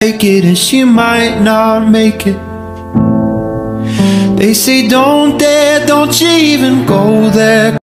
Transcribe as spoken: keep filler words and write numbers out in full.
Make it and she might not make it. They say don't dare, don't you even go there.